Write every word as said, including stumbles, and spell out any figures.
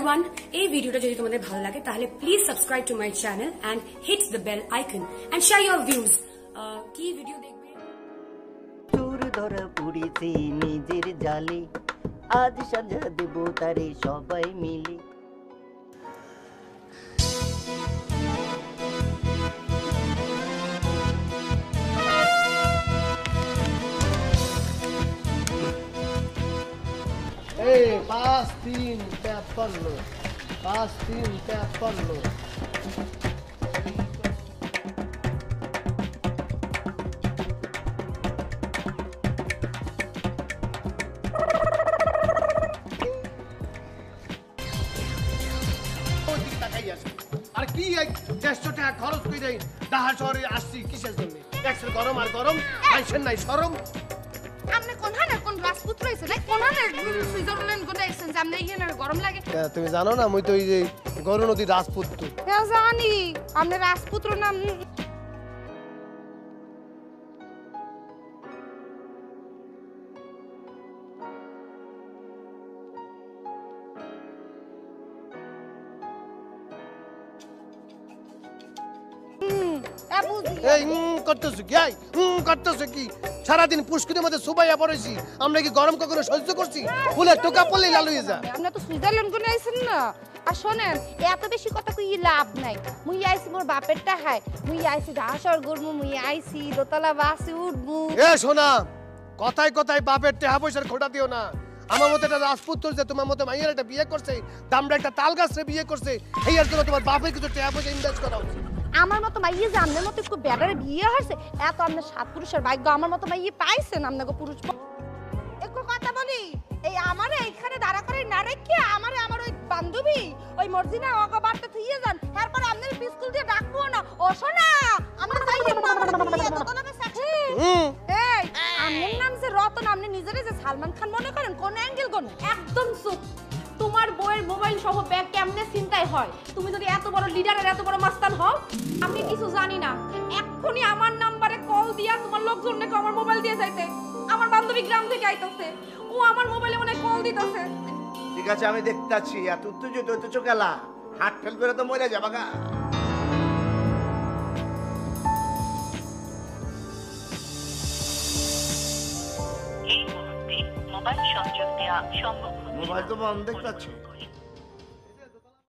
everyone, এই ভিডিওটা যদি তোমাদের ভালো লাগে তাহলে please subscribe to my channel and hit the bell icon and share your views. কি ভিডিও দেখবে? চোর ধরা পড়েছে নিজের জালে, আজ সাজা দেব তারে সবাই মিলে। এই পাঁচ তিন তেপ্পান্ন পাঁচ তিন তেপ্পান্ন আর কি দেড়শো টাকা খরচ করে দেয় ঢাকা শহরে আসছি কিসের জন্য? একশো গরম আর গরম আইসেন নাই সরম। আপনি কোন হানের কোন রাজপুত্র হইছে না কোন হানের সুইজারল্যান্ড কোন আইছেন যে আপনি এখানে গরম লাগে? তুমি জানো না মুই তো এই যে গরু নদীর রাজপুত্র। হ্যাঁ জানি আপনি রাজপুত্র নাম। সারাদিন পুষ্কুরের মধ্যে সুবাইয়া পড়েছি, আমরা কি গরম কখনো সহ্য করছি? ফুলের টোকা পড়লে লাল হয়ে যায়। আপনি তো সুইজারল্যান্ড কোন আইছেন না। আর শোনেন এত বেশি কথা কই লাভ নাই। মুই আইছি মোর বাপের টাকায়, মুই আইছি ঢাকার গরমু, মুই আইছি দোতলা বাসে উঠবো। এ শোনা, কথায় কথায় বাপের টাকা পয়সার খোটা দিও না। আমার মতে একটা রাজপুত্র যে তোমার মতো মাইয়ার একটা বিয়ে করছে, দামড়া একটা তাল গাছরে বিয়ে করছে, এই আর জন্য তোমার বাপের কিছু টাকা পয়সা ইনভেস্ট করা উচিত। আমার মতো মাইয়ে যে আপনার মতো একটু ব্যাটারে বিয়ে হয়েছে, এত আপনার সাত পুরুষের ভাগ্য আমার মতো মাইয়ে পাইছেন। আপনাকে পুরুষ একটু কথা বলি, এই আমারে এইখানে দাঁড়া করে না রেখে আমারে আমার ওই বান্ধবী ওই মর্জিনা ওকে বাড়তে থইয়ে যান, এরপর আপনার স্কুল দিয়ে ডাকবো না। ও শোনা আমরা যাইয়ে না বিয়ে তো তোলাবে সাথে। এই আমার নাম যে রতন, আপনি নিজেরে যে সালমান খান মনে করেন? কোন অ্যাঙ্গেল কোন? একদম চুপ। তোমার বউয়ের মোবাইল সহ ব্যাগ কেমনে চিন্তাই হয়? তুমি যদি এত বড় লিডারের এত বড় মাস্তান হও, আমি কিছু জানি না। এক্ষুনি আমার নাম্বারে কল দিয়া তোমার লোকজনকে আমার মোবাইল দিয়ে যাইতে। আমার বান্ধবী গ্রাম থেকে আইতাছে, ও আমার মোবাইলে মনে কল দিতেছে। ঠিক আছে আমি দেখতাছি। এত উত্তেজিত হইতেছো কেলা? হাত ফেল করে তো মরে যাবা গা। এই মুহূর্তে মোবাইল সংযোগ দেওয়া সম্ভব। মোবাইল তো বন্ধ দেখতাছি।